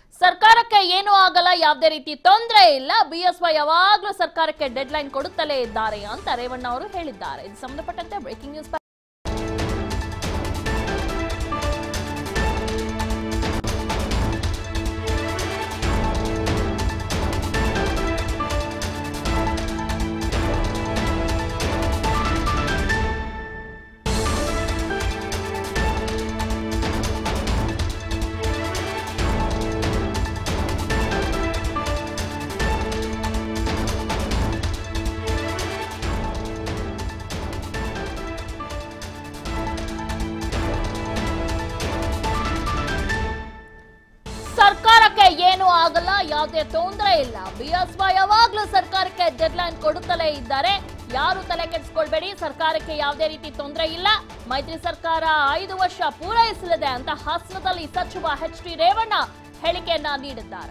ಸರ್ಕಾರಕ್ಕೆ ಏನೂ ಆಗಲ್ಲ, ಯಾವುದೇ ರೀತಿ ತೊಂದರೆ ಇಲ್ಲ, ಬಿಎಸ್ವೈ ಯಾವಾಗಲೂ ಸರ್ಕಾರಕ್ಕೆ ಡೆಡ್ ಲೈನ್ ಕೊಡುತ್ತಲೇ ಇದ್ದಾರೆ ಅಂತ ರೇವಣ್ಣ ಅವರು ಹೇಳಿದ್ದಾರೆ. ಇದು ಸಂಬಂಧಪಟ್ಟಂತೆ ಬ್ರೇಕಿಂಗ್ ನ್ಯೂಸ್. ಸರ್ಕಾರಕ್ಕೆ ಏನೂ ಆಗಲ್ಲ, ಯಾವುದೇ ತೊಂದರೆ ಇಲ್ಲ, ಬಿಎಸ್ವೈ ಯಾವಾಗಲೂ ಸರ್ಕಾರಕ್ಕೆ ಡೆಡ್ಲೈನ್ ಕೊಡುತ್ತಲೇ ಇದ್ದಾರೆ, ಯಾರು ತಲೆ ಕೆಡಿಸ್ಕೊಳ್ಬೇಡಿ, ಸರ್ಕಾರಕ್ಕೆ ಯಾವುದೇ ರೀತಿ ತೊಂದರೆ ಇಲ್ಲ, ಮೈತ್ರಿ ಸರ್ಕಾರ 5 ವರ್ಷ ಪೂರೈಸಲಿದೆ ಅಂತ ಹಾಸನದಲ್ಲಿ ಸಚಿವ ಎಚ್.ಡಿ. ರೇವಣ್ಣ ಹೇಳಿಕೆಯನ್ನ ನೀಡಿದ್ದಾರೆ.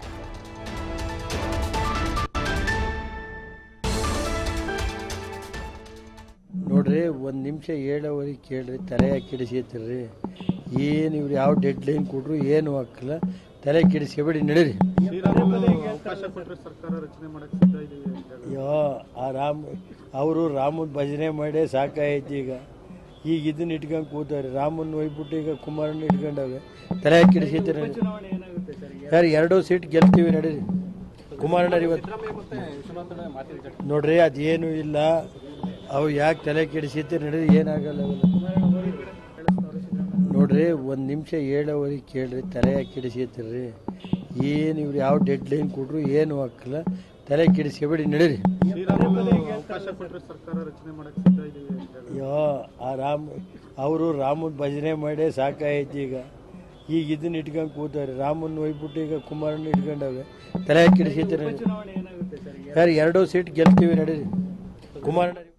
ನೋಡ್ರಿ, ಒಂದು ನಿಮಿಷ ಹೇಳೋವರೆಗೆ ಕೇಳ್ರಿ, ತಲೆ ಕೆಡಿಸಿರ್ತೀರಿ. ಏನು ಇವ್ರು ಯಾವ ಡೆಡ್ ಲೈನ್ ಕೊಟ್ರು ಏನು ಹಾಕಲ್ಲ, ತಲೆ ಕೆಡಿಸ್ಕೊಬೇಡಿ, ನಡೀರಿ. ಅವರು ರಾಮನ್ ಭಜನೆ ಮಾಡಿ ಸಾಕಾಯ್ತು. ಈಗ ಇದನ್ನ ಇಟ್ಕೊಂಡು ಕೂತಾರೆ, ರಾಮನ್ ಹೋಗ್ಬಿಟ್ಟು ಈಗ ಕುಮಾರನ್ನ ಇಟ್ಕೊಂಡವೆ, ತಲೆ ಕೆಡಿಸಿರ್ತೀರಿ. ಯಾರು 2 ಸೀಟ್ ಗೆಲ್ತೀವಿ, ನಡೀರಿ. ಕುಮಾರಣ್ಣ ಇವತ್ತು ನೋಡ್ರಿ, ಅದೇನು ಇಲ್ಲ, ಅವು ಯಾಕೆ ತಲೆ ಕೆಡಿಸಿರ್ತೀರಿ, ನಡೀರಿ, ಏನಾಗಲ್ಲ. ನೋಡ್ರಿ, ಒಂದು ನಿಮಿಷ ಹೇಳೋವರೆಗೆ ಕೇಳ್ರಿ, ತಲೆ ಕೆಡಿಸಿರ್ತೀರಿ. ಏನು ಇವ್ರು ಯಾವ ಡೆಡ್ ಲೈನ್ ಕೊಟ್ರು ಏನು ಹಾಕಲ್ಲ, ತಲೆ ಕೆಡಿಸ್ಕೊಬೇಡಿ, ನಡೀರಿ. ಅವರು ರಾಮನ್ ಭಜನೆ ಮಾಡಿ ಸಾಕಾಯ್ತು. ಈಗ ಇದನ್ನ ಇಟ್ಕೊಂಡು ಕೂತಾರೆ, ರಾಮನ್ ಹೋಗ್ಬಿಟ್ಟು ಈಗ ಕುಮಾರನ್ನ ಇಟ್ಕೊಂಡವೆ, ತಲೆ ಕೆಡಿಸಿರ್ತೀರಿ. ಯಾರು 2 ಸೀಟ್ ಗೆಲ್ತೀವಿ, ನಡೀರಿ. ಕುಮಾರಣ್ಣ